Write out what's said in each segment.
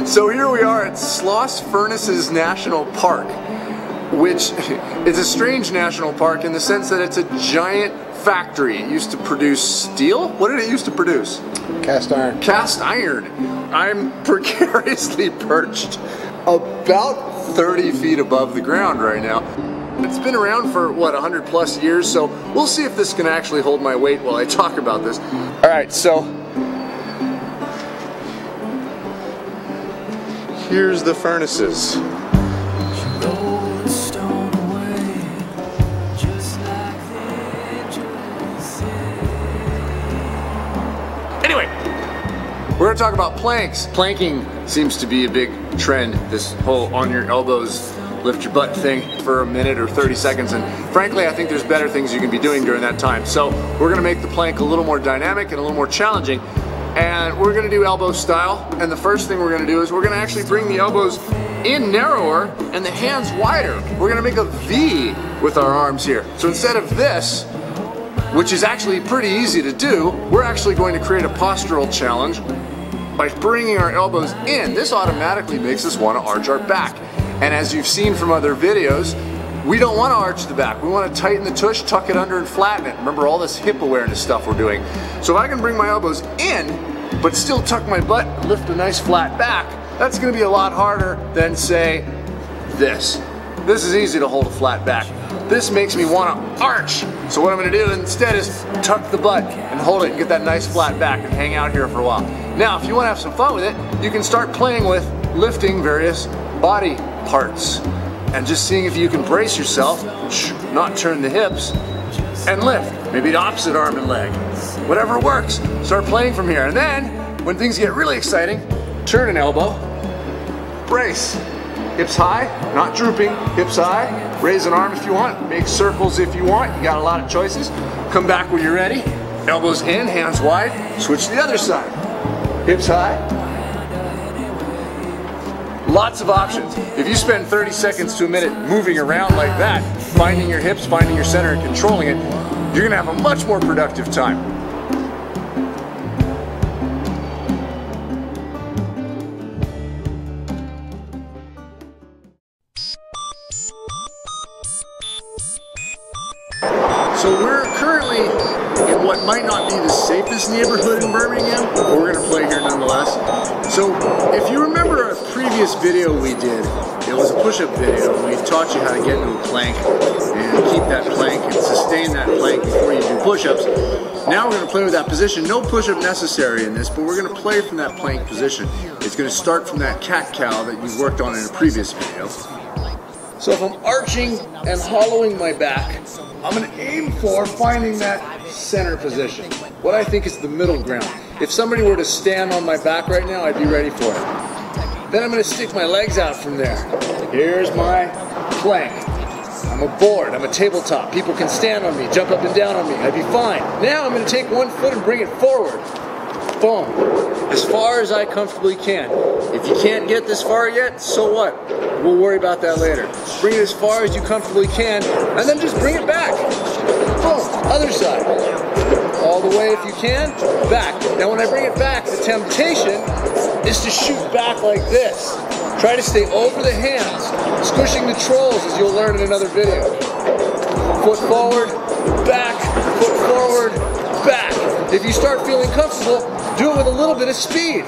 So here we are at Sloss Furnaces National Park, which is a strange national park in the sense that it's a giant factory. It used to produce steel? What did it used to produce? Cast iron. Cast iron. I'm precariously perched about 30 feet above the ground right now. It's been around for, what, 100 plus years, so we'll see if this can actually hold my weight while I talk about this. Alright, so here's the furnaces. Anyway, we're going to talk about planks. Planking seems to be a big trend, this whole on your elbows, lift your butt thing for a minute or 30 seconds, and frankly I think there's better things you can be doing during that time. So we're going to make the plank a little more dynamic and a little more challenging, and we're going to do elbow style. And the first thing we're going to do is we're going to actually bring the elbows in narrower and the hands wider. We're going to make a V with our arms here. So instead of this, which is actually pretty easy to do, we're actually going to create a postural challenge by bringing our elbows in. This automatically makes us want to arch our back. And as you've seen from other videos, we don't want to arch the back. We want to tighten the tush, tuck it under, and flatten it. Remember all this hip awareness stuff we're doing. So if I can bring my elbows in, but still tuck my butt, lift a nice flat back, that's going to be a lot harder than, say, this. This is easy to hold a flat back. This makes me want to arch. So what I'm going to do instead is tuck the butt and hold it and get that nice flat back and hang out here for a while. Now, if you want to have some fun with it, you can start playing with lifting various body parts and just seeing if you can brace yourself, not turn the hips, and lift. Maybe the opposite arm and leg. Whatever works. Start playing from here. And then, when things get really exciting, turn an elbow, brace. Hips high, not drooping, hips high. Raise an arm if you want, make circles if you want. You got a lot of choices. Come back when you're ready. Elbows in, hands wide. Switch to the other side. Hips high. Lots of options. If you spend 30 seconds to a minute moving around like that, finding your hips, finding your center, and controlling it, you're going to have a much more productive time. So we're currently in what might not be the safest neighborhood in Birmingham, but we're going to play here nonetheless. So if you remember a previous video we did, it was a push-up video, and we taught you how to get into a plank and keep that plank and sustain that plank before you do push-ups. Now we're going to play with that position. No push-up necessary in this, but we're going to play from that plank position. It's going to start from that cat-cow that you worked on in a previous video. So if I'm arching and hollowing my back, I'm going to aim for finding that center position, what I think is the middle ground. If somebody were to stand on my back right now, I'd be ready for it. Then I'm going to stick my legs out from there. Here's my plank. I'm a board, I'm a tabletop. People can stand on me, jump up and down on me, I'd be fine. Now I'm going to take one foot and bring it forward. Boom. As far as I comfortably can. If you can't get this far yet, so what? We'll worry about that later. Bring it as far as you comfortably can, and then just bring it back. Boom. Other side. All the way if you can, back. Now when I bring it back, the temptation is to shoot back like this. Try to stay over the hands, squishing the trolls, as you'll learn in another video. Foot forward, back, foot forward, back. If you start feeling comfortable, do it with a little bit of speed.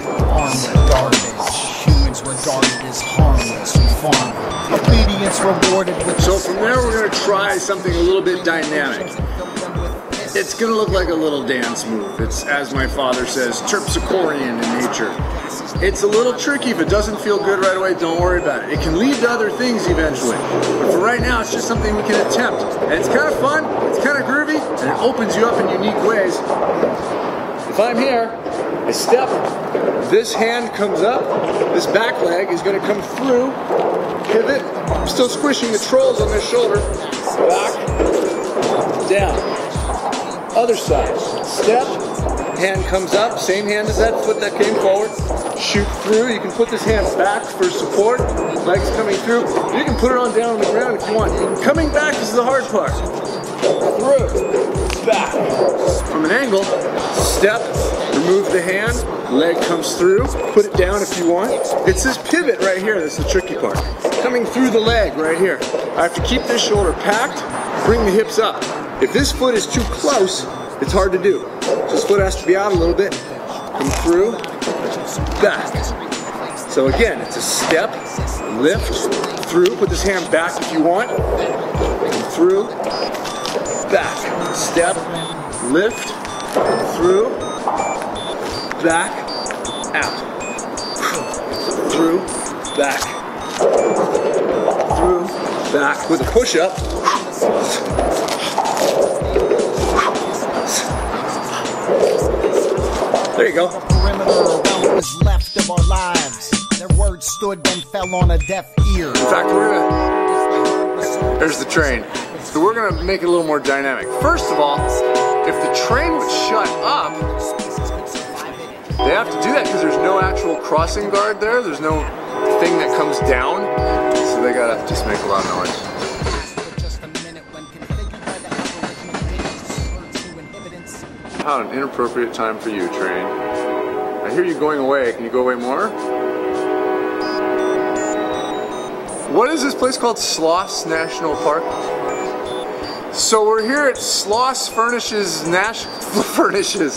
Humans regarded as harmless and fun. Obedience rewarded with. So from there we're going to try something a little bit dynamic. It's going to look like a little dance move. It's, as my father says, terpsichorean in nature. It's a little tricky. If it doesn't feel good right away, don't worry about it. It can lead to other things eventually. But for right now, it's just something we can attempt. And it's kind of fun, it's kind of groovy, and it opens you up in unique ways. If I'm here, I step, this hand comes up, this back leg is going to come through, pivot, I'm still squishing the trolls on this shoulder, back, down. Other side, step, hand comes up, same hand as that foot that came forward, shoot through. You can put this hand back for support, legs coming through. You can put it on down on the ground if you want. Coming back is the hard part. Through, back. From an angle, step, remove the hand, leg comes through, put it down if you want. It's this pivot right here that's the tricky part. Coming through the leg right here. I have to keep this shoulder packed, bring the hips up. If this foot is too close, it's hard to do. This foot has to be out a little bit, come through, back. So again, it's a step, lift, through, put this hand back if you want, come through, back, step, lift, through, back, out, through, back, through, back, with a push-up. There you go. Was left of our lives. Their words stood and fell on a deaf ear. In fact, there's the train. So we're gonna make it a little more dynamic. First of all, if the train would shut up, they have to do that because there's no actual crossing guard there. There's no thing that comes down. So they gotta just make a lot of noise. How an inappropriate time for you, train. I hear you going away. Can you go away more? What is this place called? Sloss National Park? So we're here at Sloss Furnishes.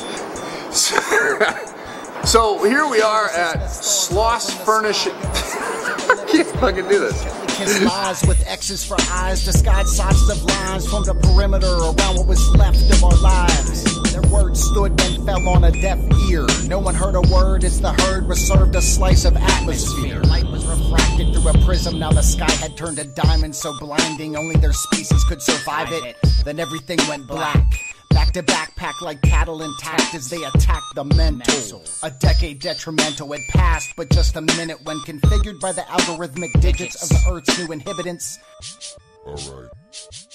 So here we are at Sloss Furnish. I can't fucking do this. Kiss lies with X's for eyes, disguised sides of lines from the perimeter around what was left of our lives. Their words stood and fell on a deaf ear. No one heard a word as the herd was served a slice of atmosphere. Light was refracted through a prism, now the sky had turned a diamond so blinding only their species could survive it. Then everything went black. Back to backpack like cattle intact as they attacked the mental. A decade detrimental had passed, but just a minute when configured by the algorithmic digits of the Earth's new inhabitants. Alright.